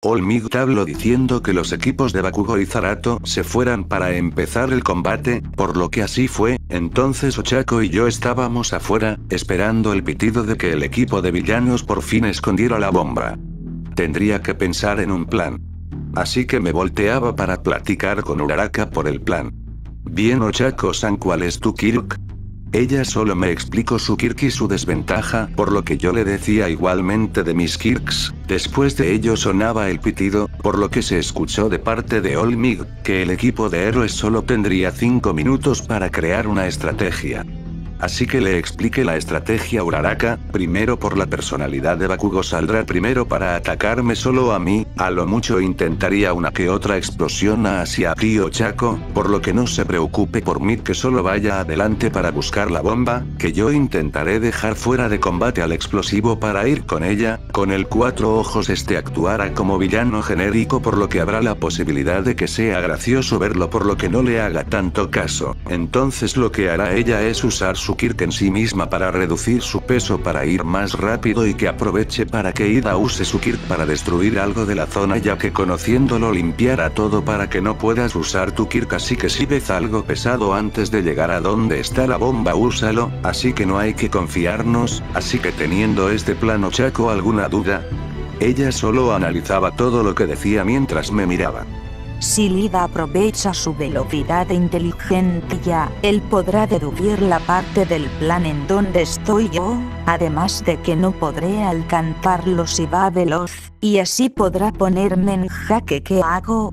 All Might habló diciendo que los equipos de Bakugo y Zarato se fueran para empezar el combate, por lo que así fue. Entonces Ochako y yo estábamos afuera, esperando el pitido de que el equipo de villanos por fin escondiera la bomba. Tendría que pensar en un plan. Así que me volteaba para platicar con Uraraka por el plan. Bien, Ochako-san, ¿cuál es tu quirk? Ella solo me explicó su quirk y su desventaja, por lo que yo le decía igualmente de mis quirks. Después de ello sonaba el pitido, por lo que se escuchó de parte de All Might que el equipo de héroes solo tendría 5 minutos para crear una estrategia. Así que le expliqué la estrategia a Uraraka. Primero, por la personalidad de Bakugo, saldrá primero para atacarme solo a mí, a lo mucho intentaría una que otra explosión hacia ti, Ochako, por lo que no se preocupe por mí, que solo vaya adelante para buscar la bomba, que yo intentaré dejar fuera de combate al explosivo para ir con ella. Con el Cuatro Ojos actuará como villano genérico, por lo que habrá la posibilidad de que sea gracioso verlo, por lo que no le haga tanto caso. Entonces lo que hará ella es usar su quirk en sí misma para reducir su peso para ir más rápido, y que aproveche para que Ida use su quirk para destruir algo de la zona, ya que conociéndolo limpiará todo para que no puedas usar tu quirk. Así que si ves algo pesado antes de llegar a donde está la bomba, úsalo, así que no hay que confiarnos. Así que teniendo este plan, Ochako, ¿alguna duda? Ella solo analizaba todo lo que decía mientras me miraba. Si Lida aprovecha su velocidad e inteligencia, él podrá deducir la parte del plan en donde estoy yo, además de que no podré alcanzarlo si va veloz, y así podrá ponerme en jaque. ¿Qué hago?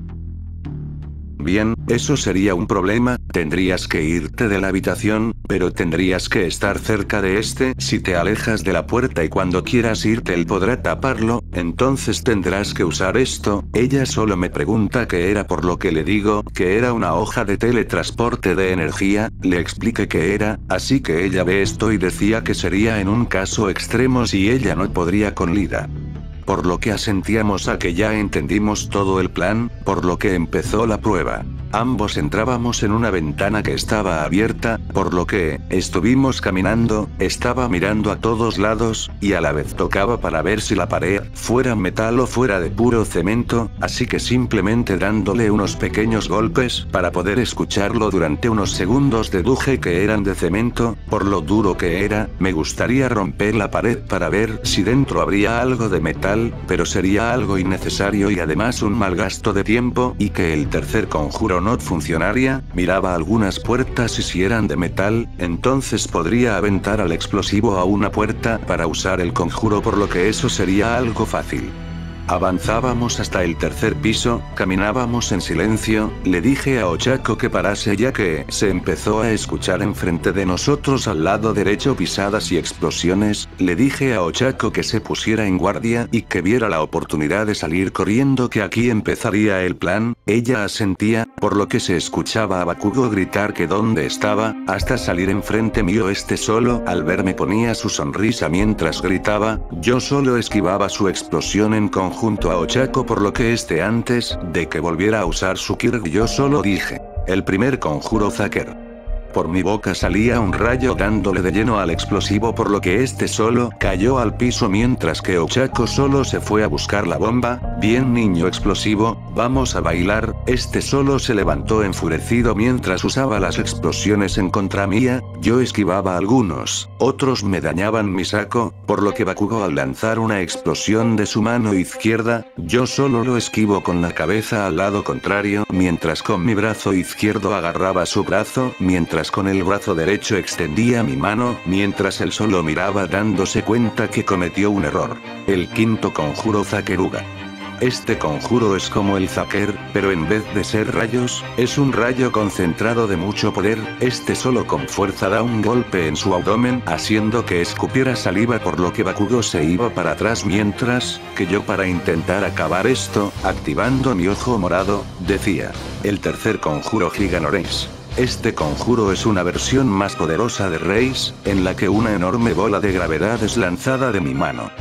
Bien, eso sería un problema, tendrías que irte de la habitación, pero tendrías que estar cerca de este. Si te alejas de la puerta y cuando quieras irte él podrá taparlo, entonces tendrás que usar esto. Ella solo me pregunta qué era, por lo que le digo que era una hoja de teletransporte de energía. Le expliqué qué era, así que ella ve esto y decía que sería en un caso extremo si ella no podría con Lida. Por lo que asentíamos a que ya entendimos todo el plan, por lo que empezó la prueba. Ambos entrábamos en una ventana que estaba abierta, por lo que estuvimos caminando, estaba mirando a todos lados, y a la vez tocaba para ver si la pared fuera metal o fuera de puro cemento, así que simplemente dándole unos pequeños golpes para poder escucharlo durante unos segundos, deduje que eran de cemento. Por lo duro que era, me gustaría romper la pared para ver si dentro habría algo de metal, pero sería algo innecesario y además un mal gasto de tiempo, y que el tercer conjuro no funcionaría. Miraba algunas puertas y si eran de metal, entonces podría aventar al explosivo a una puerta para usar el conjuro, por lo que eso sería algo fácil. Avanzábamos hasta el tercer piso, caminábamos en silencio. Le dije a Ochako que parase ya que se empezó a escuchar enfrente de nosotros al lado derecho pisadas y explosiones. Le dije a Ochako que se pusiera en guardia y que viera la oportunidad de salir corriendo, que aquí empezaría el plan. Ella asentía, por lo que se escuchaba a Bakugo gritar que dónde estaba, hasta salir enfrente mío. Este solo al verme ponía su sonrisa mientras gritaba. Yo solo esquivaba su explosión en conjunto a Ochako, por lo que antes de que volviera a usar su quirk yo solo dije: el primer conjuro Zaker. Por mi boca salía un rayo dándole de lleno al explosivo, por lo que solo cayó al piso mientras que Ochako solo se fue a buscar la bomba. Bien, niño explosivo, vamos a bailar. Solo se levantó enfurecido mientras usaba las explosiones en contra mía. Yo esquivaba algunos, otros me dañaban mi saco, por lo que Bakugo al lanzar una explosión de su mano izquierda, yo solo lo esquivo con la cabeza al lado contrario, mientras con mi brazo izquierdo agarraba su brazo, mientras con el brazo derecho extendía mi mano, mientras él solo miraba dándose cuenta que cometió un error. El quinto conjuro Zakeruga. Este conjuro es como el Zaker, pero en vez de ser rayos, es un rayo concentrado de mucho poder. Solo con fuerza da un golpe en su abdomen, haciendo que escupiera saliva, por lo que Bakugo se iba para atrás, mientras que yo, para intentar acabar esto, activando mi ojo morado, decía: el tercer conjuro Giganoreis. Este conjuro es una versión más poderosa de Reis, en la que una enorme bola de gravedad es lanzada de mi mano.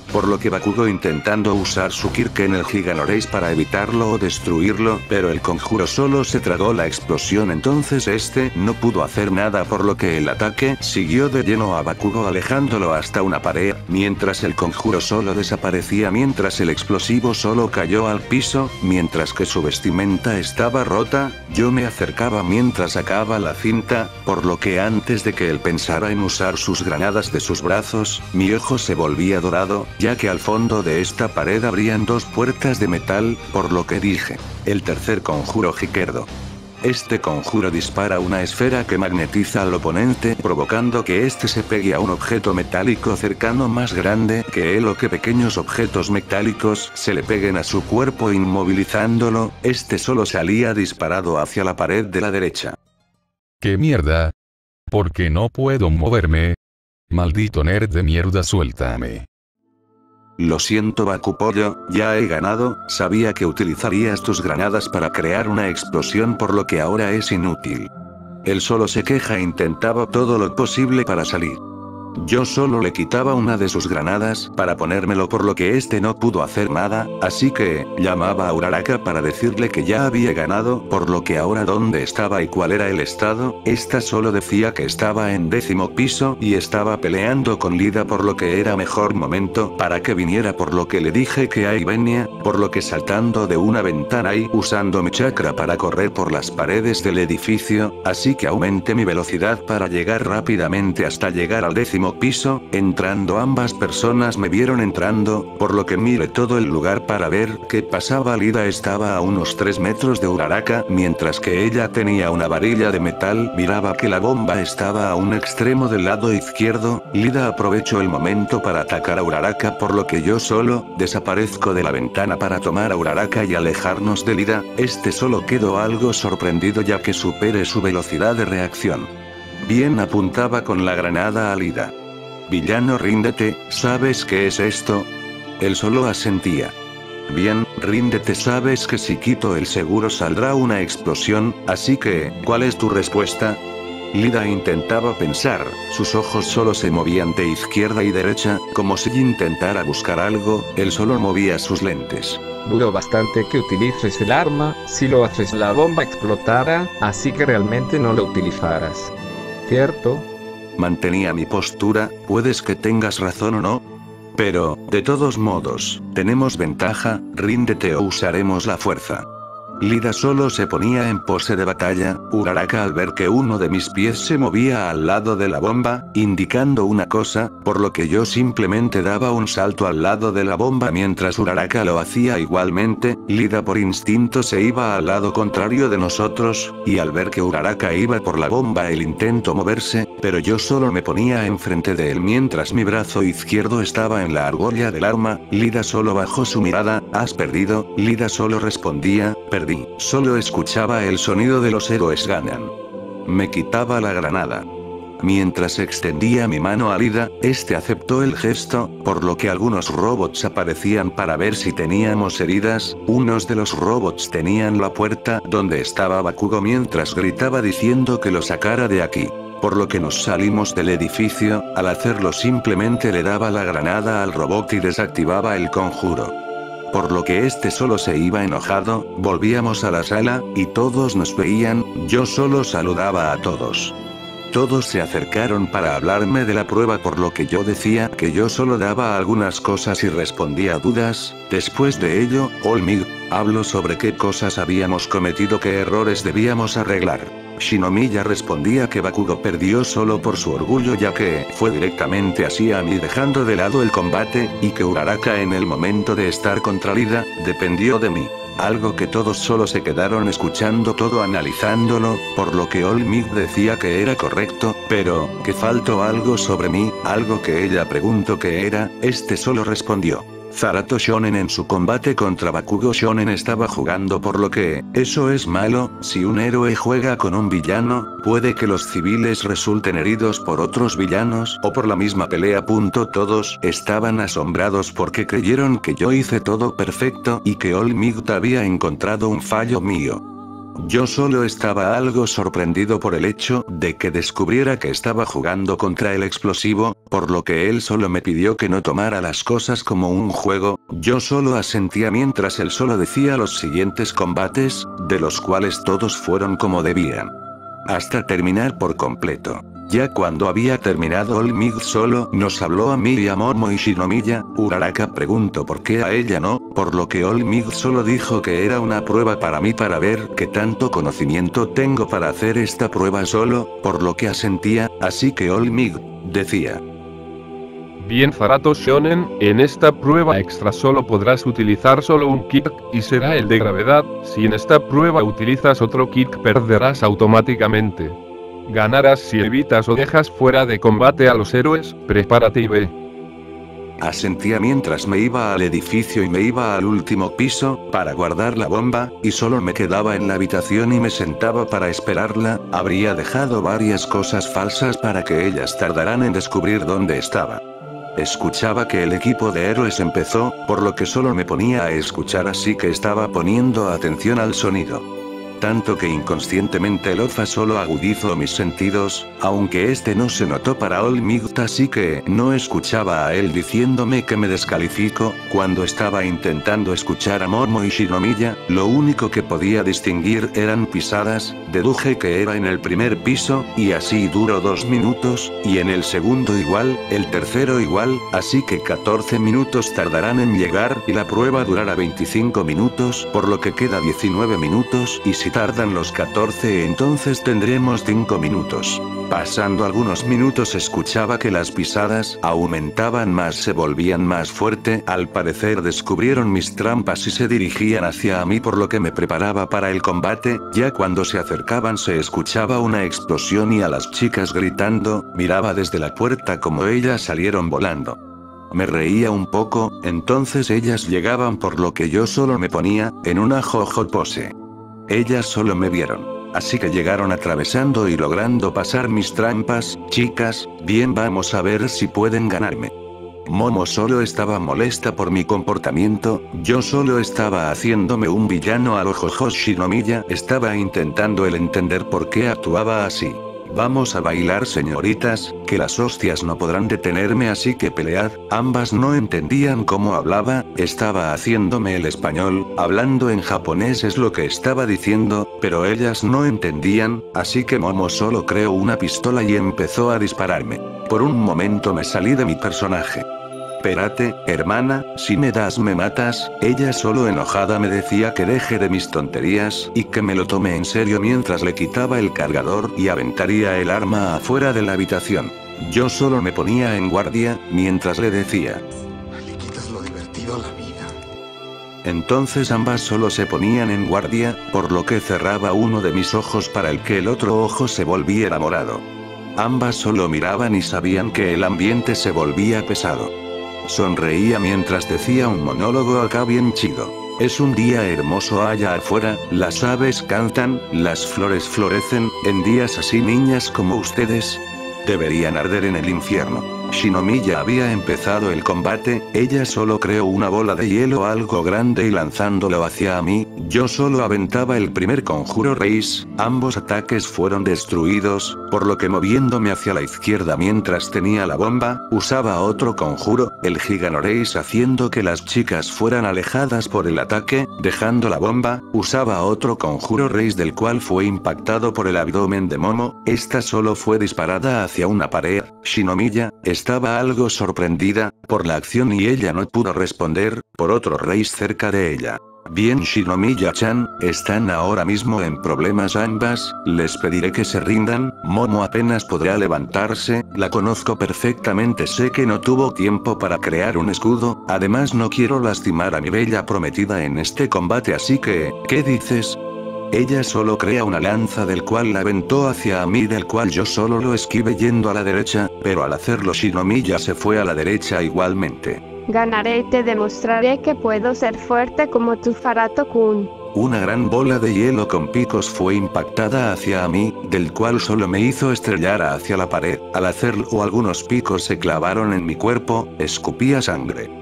por lo que Bakugo intentando usar su Kirken el Giganorace para evitarlo o destruirlo, pero el conjuro solo se tragó la explosión, entonces este no pudo hacer nada, por lo que el ataque siguió de lleno a Bakugo alejándolo hasta una pared, mientras el conjuro solo desaparecía, mientras el explosivo solo cayó al piso, mientras que su vestimenta estaba rota. Yo me acercaba mientras sacaba la cinta, por lo que antes de que él pensara en usar sus granadas de sus brazos, mi ojo se volvía dorado, ya que al fondo de esta pared abrían dos puertas de metal, por lo que dije: el tercer conjuro Jiquerdo. Este conjuro dispara una esfera que magnetiza al oponente, provocando que éste se pegue a un objeto metálico cercano más grande que él, o que pequeños objetos metálicos se le peguen a su cuerpo inmovilizándolo. Este solo salía disparado hacia la pared de la derecha. ¿Qué mierda? ¿Por qué no puedo moverme? Maldito nerd de mierda, suéltame. Lo siento Bakupollo, ya he ganado. Sabía que utilizarías tus granadas para crear una explosión, por lo que ahora es inútil. Él solo se queja e intentaba todo lo posible para salir. Yo solo le quitaba una de sus granadas para ponérmelo, por lo que este no pudo hacer nada, así que llamaba a Uraraka para decirle que ya había ganado, por lo que ahora dónde estaba y cuál era el estado. Esta solo decía que estaba en 10º piso y estaba peleando con Lida, por lo que era mejor momento para que viniera, por lo que le dije que ahí venía, por lo que saltando de una ventana y usando mi chakra para correr por las paredes del edificio, así que aumenté mi velocidad para llegar rápidamente hasta llegar al 10º piso. Entrando ambas personas me vieron entrando, por lo que miré todo el lugar para ver qué pasaba. Lida estaba a unos 3 metros de Uraraka, mientras que ella tenía una varilla de metal. Miraba que la bomba estaba a un extremo del lado izquierdo. Lida aprovechó el momento para atacar a Uraraka, por lo que yo solo desaparezco de la ventana para tomar a Uraraka y alejarnos de Lida. Este solo quedó algo sorprendido, ya que supere su velocidad de reacción. Bien, apuntaba con la granada a Lida. Villano, ríndete, ¿sabes qué es esto? Él solo asentía. Bien, ríndete, sabes que si quito el seguro saldrá una explosión, así que, ¿cuál es tu respuesta? Lida intentaba pensar, sus ojos solo se movían de izquierda y derecha, como si intentara buscar algo. Él solo movía sus lentes. Dudo bastante que utilices el arma. Si lo haces la bomba explotará, así que realmente no lo utilizarás. ¿Cierto? Mantenía mi postura. Puedes que tengas razón o no, pero, de todos modos, tenemos ventaja. Ríndete o usaremos la fuerza. Lida solo se ponía en pose de batalla. Uraraka, al ver que uno de mis pies se movía al lado de la bomba, indicando una cosa, por lo que yo simplemente daba un salto al lado de la bomba mientras Uraraka lo hacía igualmente. Lida por instinto se iba al lado contrario de nosotros, y al ver que Uraraka iba por la bomba él intentó moverse, pero yo solo me ponía enfrente de él mientras mi brazo izquierdo estaba en la argolla del arma. Lida solo bajó su mirada. ¿Has perdido? Lida solo respondía: perdí. Solo escuchaba el sonido de los héroes ganan. Me quitaba la granada. Mientras extendía mi mano a Lida, este aceptó el gesto, por lo que algunos robots aparecían para ver si teníamos heridas. Unos de los robots tenían la puerta donde estaba Bakugo mientras gritaba diciendo que lo sacara de aquí. Por lo que nos salimos del edificio. Al hacerlo simplemente le daba la granada al robot y desactivaba el conjuro. Por lo que este solo se iba enojado. Volvíamos a la sala, y todos nos veían. Yo solo saludaba a todos. Todos se acercaron para hablarme de la prueba, por lo que yo decía que yo solo daba algunas cosas y respondía a dudas. Después de ello, Olmig habló sobre qué cosas habíamos cometido, qué errores debíamos arreglar. Shinomiya respondía que Bakugo perdió solo por su orgullo, ya que fue directamente hacia mí dejando de lado el combate, y que Uraraka en el momento de estar contra Lida, dependió de mí. Algo que todos solo se quedaron escuchando todo analizándolo, por lo que Olmig decía que era correcto, pero, que faltó algo sobre mí, algo que ella preguntó qué era. Este solo respondió: Zarato Shonen en su combate contra Bakugo Shonen estaba jugando, por lo que, eso es malo. Si un héroe juega con un villano, puede que los civiles resulten heridos por otros villanos o por la misma pelea. Todos estaban asombrados porque creyeron que yo hice todo perfecto y que Olmig había encontrado un fallo mío. Yo solo estaba algo sorprendido por el hecho de que descubriera que estaba jugando contra el explosivo, por lo que él solo me pidió que no tomara las cosas como un juego. Yo solo asentía mientras él solo decía los siguientes combates, de los cuales todos fueron como debían. Hasta terminar por completo. Ya cuando había terminado All Might solo nos habló a mí y a Momo y Shinomiya. Uraraka preguntó por qué a ella no, por lo que All Might solo dijo que era una prueba para mí para ver qué tanto conocimiento tengo para hacer esta prueba solo, por lo que asentía, así que All Might decía. Bien Zarato Shonen, en esta prueba extra solo podrás utilizar solo un kick, y será el de gravedad. Si en esta prueba utilizas otro kick perderás automáticamente. Ganarás si evitas o dejas fuera de combate a los héroes. Prepárate y ve. Asentía mientras me iba al edificio y me iba al último piso, para guardar la bomba, y solo me quedaba en la habitación y me sentaba para esperarla. Habría dejado varias cosas falsas para que ellas tardaran en descubrir dónde estaba. Escuchaba que el equipo de héroes empezó, por lo que solo me ponía a escuchar, así que estaba poniendo atención al sonido. Tanto que inconscientemente el OFA solo agudizó mis sentidos, aunque este no se notó para All Might, así que no escuchaba a él diciéndome que me descalifico. Cuando estaba intentando escuchar a Momo y Shinomiya, lo único que podía distinguir eran pisadas. Deduje que era en el primer piso, y así duró 2 minutos, y en el segundo igual, el tercero igual, así que 14 minutos tardarán en llegar, y la prueba durará 25 minutos, por lo que queda 19 minutos, y si tardan los 14 entonces tendremos 5 minutos. Pasando algunos minutos escuchaba que las pisadas aumentaban más, se volvían más fuerte. Al parecer descubrieron mis trampas y se dirigían hacia mí, por lo que me preparaba para el combate. Ya cuando se acercaban se escuchaba una explosión y a las chicas gritando. Miraba desde la puerta como ellas salieron volando. Me reía un poco, entonces ellas llegaban, por lo que yo solo me ponía en una jojo pose. Ellas solo me vieron. Así que llegaron atravesando y logrando pasar mis trampas. Chicas, bien, vamos a ver si pueden ganarme. Momo solo estaba molesta por mi comportamiento, yo solo estaba haciéndome un villano a lo Jojo. Shinomiya estaba intentando el entender por qué actuaba así. Vamos a bailar, señoritas, que las hostias no podrán detenerme, así que pelead. Ambas no entendían cómo hablaba, estaba haciéndome el español, hablando en japonés es lo que estaba diciendo, pero ellas no entendían, así que Momo solo creó una pistola y empezó a dispararme. Por un momento me salí de mi personaje. Espérate, hermana, si me das me matas. Ella solo enojada me decía que deje de mis tonterías y que me lo tome en serio mientras le quitaba el cargador y aventaría el arma afuera de la habitación. Yo solo me ponía en guardia, mientras le decía. Le quitas lo divertido a la vida. Entonces ambas solo se ponían en guardia, por lo que cerraba uno de mis ojos para el que el otro ojo se volviera morado. Ambas solo miraban y sabían que el ambiente se volvía pesado. Sonreía mientras decía un monólogo acá bien chido. Es un día hermoso allá afuera, las aves cantan, las flores florecen, en días así niñas como ustedes deberían arder en el infierno. Shinomiya había empezado el combate, ella solo creó una bola de hielo algo grande y lanzándolo hacia mí, yo solo aventaba el primer conjuro raíz, ambos ataques fueron destruidos, por lo que moviéndome hacia la izquierda mientras tenía la bomba, usaba otro conjuro, el Giganoreis haciendo que las chicas fueran alejadas por el ataque, dejando la bomba, usaba otro conjuro raíz del cual fue impactado por el abdomen de Momo, esta solo fue disparada hacia una pared. Shinomiya estaba algo sorprendida por la acción y ella no pudo responder por otro raíz cerca de ella. Bien, Shinomiya-chan, están ahora mismo en problemas ambas, les pediré que se rindan. Momo apenas podrá levantarse, la conozco perfectamente, sé que no tuvo tiempo para crear un escudo, además no quiero lastimar a mi bella prometida en este combate, así que, ¿qué dices? Ella solo crea una lanza del cual la aventó hacia mí, del cual yo solo lo esquivé yendo a la derecha, pero al hacerlo Shinomiya se fue a la derecha igualmente. Ganaré y te demostraré que puedo ser fuerte como tu Zarato-kun. Una gran bola de hielo con picos fue impactada hacia mí, del cual solo me hizo estrellar hacia la pared. Al hacerlo algunos picos se clavaron en mi cuerpo, escupía sangre.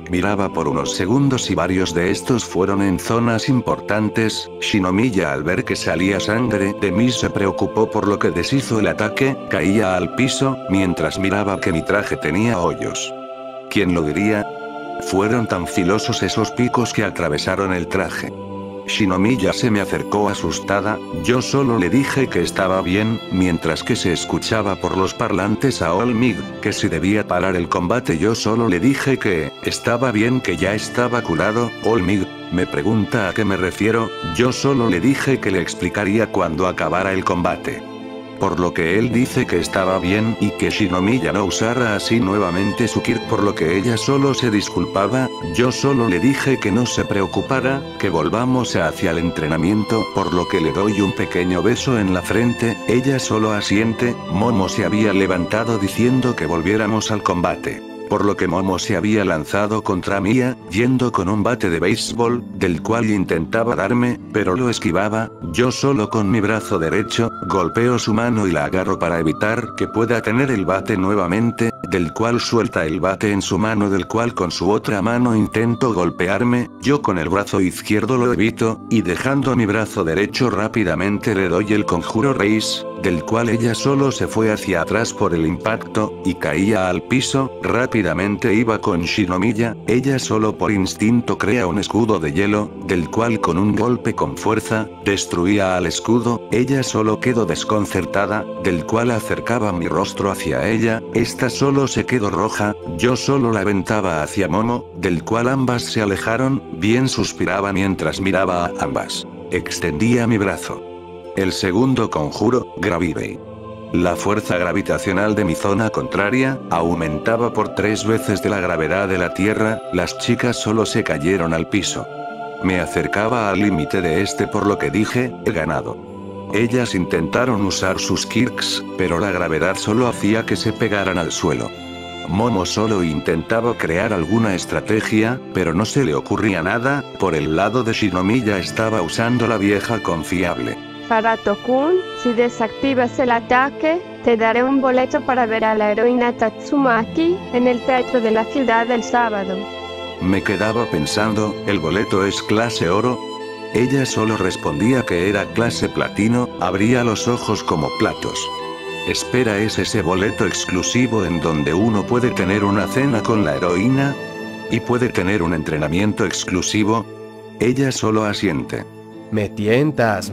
miraba por unos segundos y varios de estos fueron en zonas importantes. Shinomiya, al ver que salía sangre de mí, se preocupó, por lo que deshizo el ataque, caía al piso, mientras miraba que mi traje tenía hoyos. ¿Quién lo diría? Fueron tan filosos esos picos que atravesaron el traje. Shinomiya se me acercó asustada, yo solo le dije que estaba bien, mientras que se escuchaba por los parlantes a Olmig, que si debía parar el combate. Yo solo le dije que estaba bien, que ya estaba curado. Olmig me pregunta a qué me refiero, yo solo le dije que le explicaría cuando acabara el combate. Por lo que él dice que estaba bien y que Shinomiya no usara así nuevamente su Kirk, por lo que ella solo se disculpaba. Yo solo le dije que no se preocupara, que volvamos hacia el entrenamiento, por lo que le doy un pequeño beso en la frente. Ella solo asiente. Momo se había levantado diciendo que volviéramos al combate. Por lo que Momo se había lanzado contra Mia, yendo con un bate de béisbol, del cual intentaba darme, pero lo esquivaba. Yo solo con mi brazo derecho, golpeo su mano y la agarro para evitar que pueda tener el bate nuevamente, del cual suelta el bate en su mano, del cual con su otra mano intento golpearme. Yo con el brazo izquierdo lo evito, y dejando mi brazo derecho rápidamente le doy el conjuro Reis, del cual ella solo se fue hacia atrás por el impacto, y caía al piso. Rápidamente iba con Shinomiya, ella solo por instinto crea un escudo de hielo, del cual con un golpe con fuerza, destruía al escudo. Ella solo quedó desconcertada, del cual acercaba mi rostro hacia ella, esta solo se quedó roja. Yo solo la aventaba hacia Momo, del cual ambas se alejaron. Bien suspiraba mientras miraba a ambas. Extendía mi brazo. El segundo conjuro, Gravity. La fuerza gravitacional de mi zona contraria aumentaba por 3 veces de la gravedad de la Tierra. Las chicas solo se cayeron al piso. Me acercaba al límite de este, por lo que dije, he ganado. Ellas intentaron usar sus Kirks, pero la gravedad solo hacía que se pegaran al suelo. Momo solo intentaba crear alguna estrategia, pero no se le ocurría nada. Por el lado de Shinomiya estaba usando la vieja confiable. Farato-kun, si desactivas el ataque, te daré un boleto para ver a la heroína Tatsumaki en el teatro de la ciudad el sábado. Me quedaba pensando, ¿el boleto es clase oro? Ella solo respondía que era clase platino. Abría los ojos como platos. Espera, ¿es ese boleto exclusivo en donde uno puede tener una cena con la heroína? ¿Y puede tener un entrenamiento exclusivo? Ella solo asiente. Me tientas,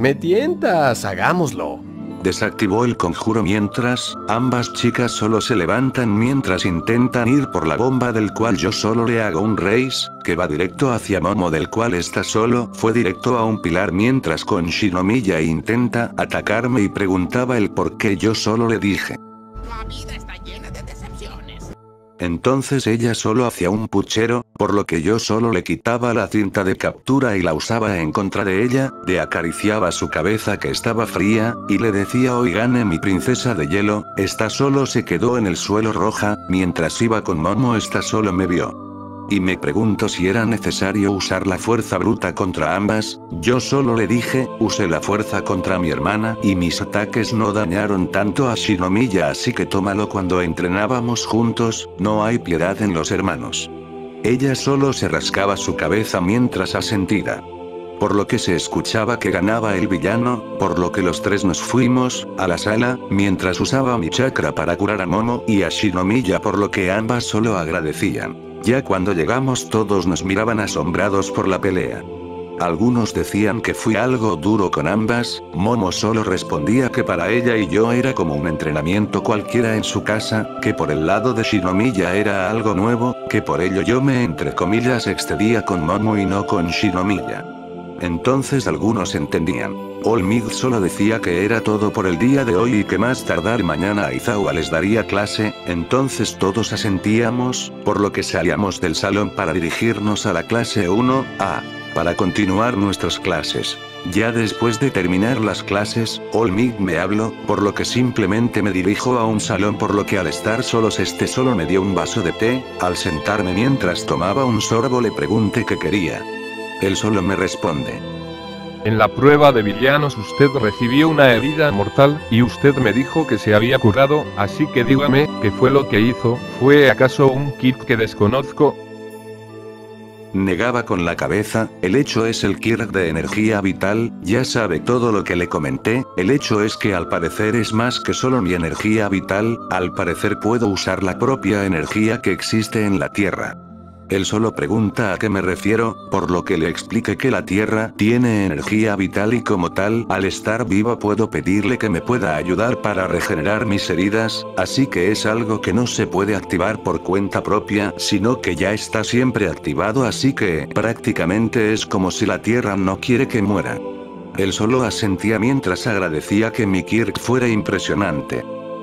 hagámoslo. Desactivó el conjuro mientras ambas chicas solo se levantan mientras intentan ir por la bomba, del cual yo solo le hago un raise, que va directo hacia Momo, del cual esta solo fue directo a un pilar, mientras con Shinomiya intenta atacarme y preguntaba el por qué. Yo solo le dije. La vida está llena de decepciones. Entonces ella solo hacía un puchero, por lo que yo solo le quitaba la cinta de captura y la usaba en contra de ella, le acariciaba su cabeza que estaba fría, y le decía: oigane mi princesa de hielo. Esta solo se quedó en el suelo roja, mientras iba con Momo esta solo me vio. Y me preguntó si era necesario usar la fuerza bruta contra ambas. Yo solo le dije, usé la fuerza contra mi hermana y mis ataques no dañaron tanto a Shinomiya, así que tómalo. Cuando entrenábamos juntos, no hay piedad en los hermanos. Ella solo se rascaba su cabeza mientras asentía. Por lo que se escuchaba que ganaba el villano, por lo que los tres nos fuimos a la sala, mientras usaba mi chakra para curar a Momo y a Shinomiya, por lo que ambas solo agradecían. Ya cuando llegamos todos nos miraban asombrados por la pelea. Algunos decían que fui algo duro con ambas. Momo solo respondía que para ella y yo era como un entrenamiento cualquiera en su casa, que por el lado de Shinomiya era algo nuevo, que por ello yo me entre comillas excedía con Momo y no con Shinomiya. Entonces algunos entendían. Olmig solo decía que era todo por el día de hoy y que más tardar mañana Aizawa les daría clase. Entonces todos asentíamos, por lo que salíamos del salón para dirigirnos a la clase 1A, para continuar nuestras clases. Ya después de terminar las clases, Olmig me habló, por lo que simplemente me dirijo a un salón, por lo que al estar solos solo me dio un vaso de té. Al sentarme mientras tomaba un sorbo le pregunté qué quería. Él solo me responde: en la prueba de villanos usted recibió una herida mortal, y usted me dijo que se había curado, así que dígame, ¿qué fue lo que hizo? ¿Fue acaso un kit que desconozco? Negaba con la cabeza, el hecho es el Kirk de energía vital, ya sabe todo lo que le comenté, el hecho es que al parecer es más que solo mi energía vital, al parecer puedo usar la propia energía que existe en la Tierra. Él solo pregunta a qué me refiero, por lo que le expliqué que la Tierra tiene energía vital y como tal, al estar viva puedo pedirle que me pueda ayudar para regenerar mis heridas, así que es algo que no se puede activar por cuenta propia, sino que ya está siempre activado, así que prácticamente es como si la Tierra no quiere que muera. Él solo asentía mientras agradecía que mi Kirk fuera impresionante.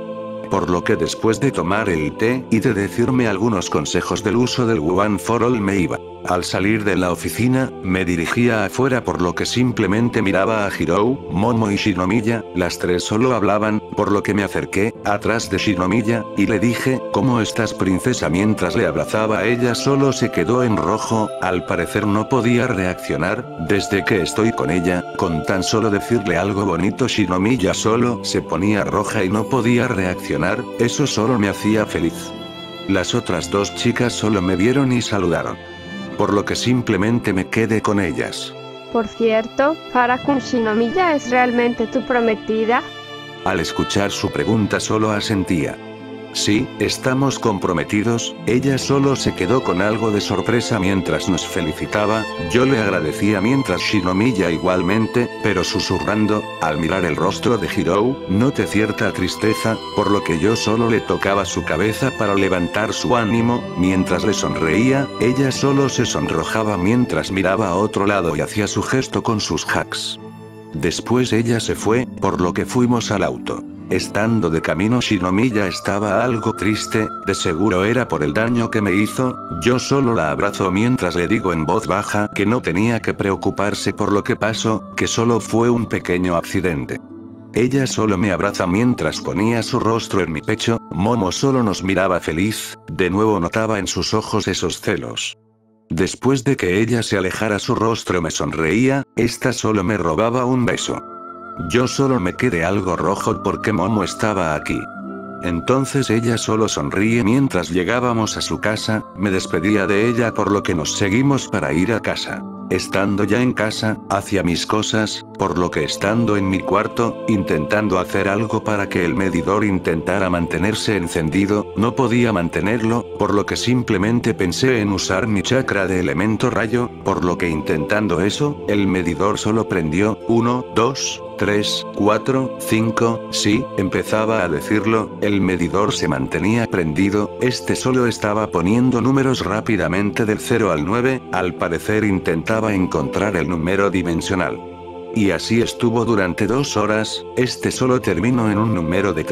Por lo que después de tomar el té y de decirme algunos consejos del uso del One for All me iba. Al salir de la oficina, me dirigía afuera por lo que simplemente miraba a Hirou, Momo y Shinomiya, las tres solo hablaban, por lo que me acerqué, atrás de Shinomiya, y le dije, ¿cómo estás princesa? Mientras le abrazaba a ella solo se quedó en rojo, al parecer no podía reaccionar, desde que estoy con ella, con tan solo decirle algo bonito Shinomiya solo se ponía roja y no podía reaccionar, eso solo me hacía feliz. Las otras dos chicas solo me vieron y saludaron. Por lo que simplemente me quedé con ellas. Por cierto, ¿Harakun Shinomiya es realmente tu prometida? Al escuchar su pregunta solo asentía. Sí, estamos comprometidos, ella solo se quedó con algo de sorpresa mientras nos felicitaba, yo le agradecía mientras Shinomiya igualmente, pero susurrando, al mirar el rostro de Hirou, noté cierta tristeza, por lo que yo solo le tocaba su cabeza para levantar su ánimo, mientras le sonreía, ella solo se sonrojaba mientras miraba a otro lado y hacía su gesto con sus hacks. Después ella se fue, por lo que fuimos al auto. Estando de camino Shinomiya estaba algo triste, de seguro era por el daño que me hizo, yo solo la abrazo mientras le digo en voz baja que no tenía que preocuparse por lo que pasó, que solo fue un pequeño accidente. Ella solo me abraza mientras ponía su rostro en mi pecho, Momo solo nos miraba feliz, de nuevo notaba en sus ojos esos celos. Después de que ella se alejara su rostro me sonreía, esta solo me robaba un beso. Yo solo me quedé algo rojo porque Momo estaba aquí. Entonces ella solo sonríe mientras llegábamos a su casa, me despedía de ella por lo que nos seguimos para ir a casa. Estando ya en casa, hacía mis cosas, por lo que estando en mi cuarto, intentando hacer algo para que el medidor intentara mantenerse encendido, no podía mantenerlo, por lo que simplemente pensé en usar mi chakra de elemento rayo, por lo que intentando eso, el medidor solo prendió, 1, 2, 3, 4, 5, sí, empezaba a decirlo, el medidor se mantenía prendido, este solo estaba poniendo números rápidamente del 0 al 9, al parecer intentaba encontrar el número dimensional. Y así estuvo durante 2 horas, este solo terminó en un número de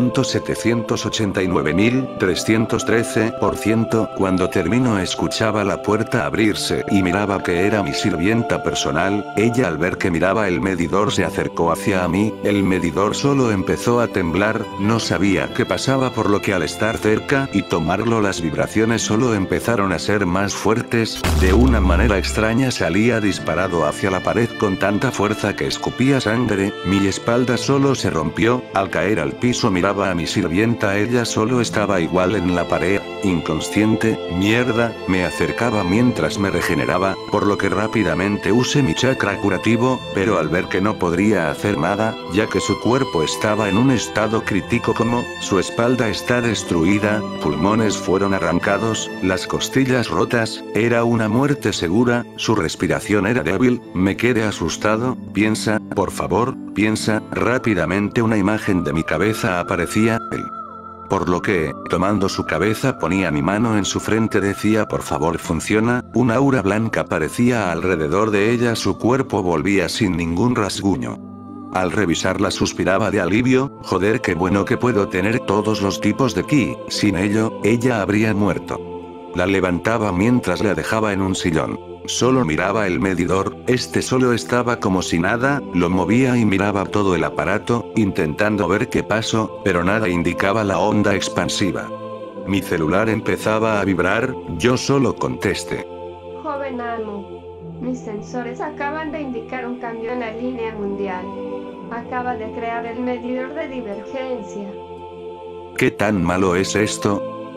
3.789.313%, cuando terminó escuchaba la puerta abrirse y miraba que era mi sirvienta personal, ella al ver que miraba el medidor se acercó hacia mí, el medidor solo empezó a temblar, no sabía qué pasaba por lo que al estar cerca y tomarlo las vibraciones solo empezaron a ser más fuertes, de una manera extraña salía disparado hacia la pared con tanta fuerza que escupía sangre, mi espalda solo se rompió, al caer al piso miraba a mi sirvienta, ella solo estaba igual en la pared, inconsciente, mierda, me acercaba mientras me regeneraba, por lo que rápidamente usé mi chakra curativo, pero al ver que no podría hacer nada, ya que su cuerpo estaba en un estado crítico como, su espalda está destruida, pulmones fueron arrancados, las costillas rotas, era una muerte segura, su respiración era débil, me quedé asustado, piensa, por favor, piensa, rápidamente una imagen de mi cabeza aparecía, él. Por lo que, tomando su cabeza ponía mi mano en su frente decía por favor funciona, una aura blanca aparecía alrededor de ella, su cuerpo volvía sin ningún rasguño. Al revisarla suspiraba de alivio, joder qué bueno que puedo tener todos los tipos de ki, sin ello, ella habría muerto. La levantaba mientras la dejaba en un sillón. Solo miraba el medidor, este solo estaba como si nada, lo movía y miraba todo el aparato, intentando ver qué pasó, pero nada indicaba la onda expansiva. Mi celular empezaba a vibrar, yo solo contesté. Joven amo, mis sensores acaban de indicar un cambio en la línea mundial. Acaba de crear el medidor de divergencia. ¿Qué tan malo es esto?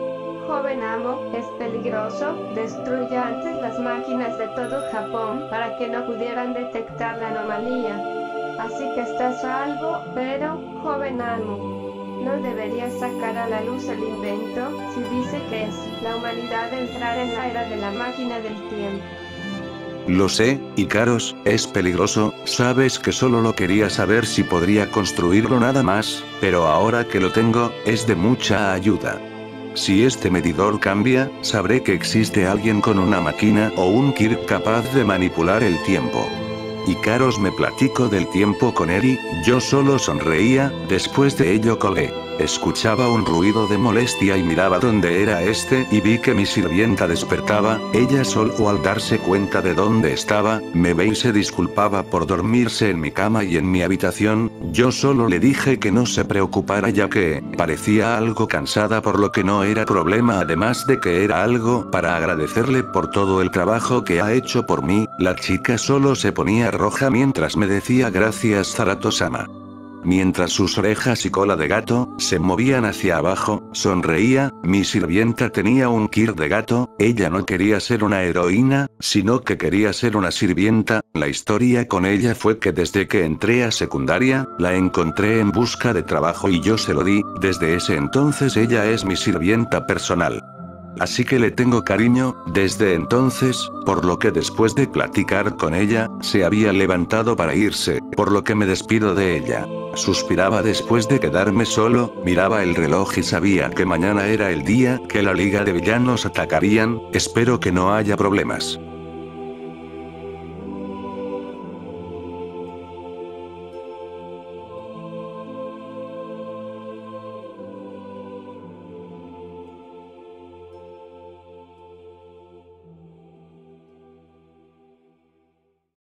joven amo, es peligroso, destruya antes las máquinas de todo Japón para que no pudieran detectar la anomalía. Así que está a salvo, pero, joven amo, no debería sacar a la luz el invento, si dice que es la humanidad entrar en la era de la máquina del tiempo. Lo sé, Ikaros, es peligroso, sabes que solo lo quería saber si podría construirlo nada más, pero ahora que lo tengo, es de mucha ayuda. Si este medidor cambia, sabré que existe alguien con una máquina o un Kirk capaz de manipular el tiempo. Ikaros me platicó del tiempo con Eri, yo solo sonreía, después de ello colgué. Escuchaba un ruido de molestia y miraba dónde era este y vi que mi sirvienta despertaba, ella solo al darse cuenta de dónde estaba, me ve y se disculpaba por dormirse en mi cama y en mi habitación, yo solo le dije que no se preocupara ya que, parecía algo cansada por lo que no era problema además de que era algo para agradecerle por todo el trabajo que ha hecho por mí, la chica solo se ponía roja mientras me decía gracias Zarato-sama. Mientras sus orejas y cola de gato se movían hacia abajo, sonreía, mi sirvienta tenía un Kirk de gato, ella no quería ser una heroína, sino que quería ser una sirvienta, la historia con ella fue que desde que entré a secundaria, la encontré en busca de trabajo y yo se lo di, desde ese entonces ella es mi sirvienta personal. Así que le tengo cariño, desde entonces, por lo que después de platicar con ella, se había levantado para irse, por lo que me despido de ella. Suspiraba después de quedarme solo, miraba el reloj y sabía que mañana era el día que la Liga de Villanos atacarían, espero que no haya problemas.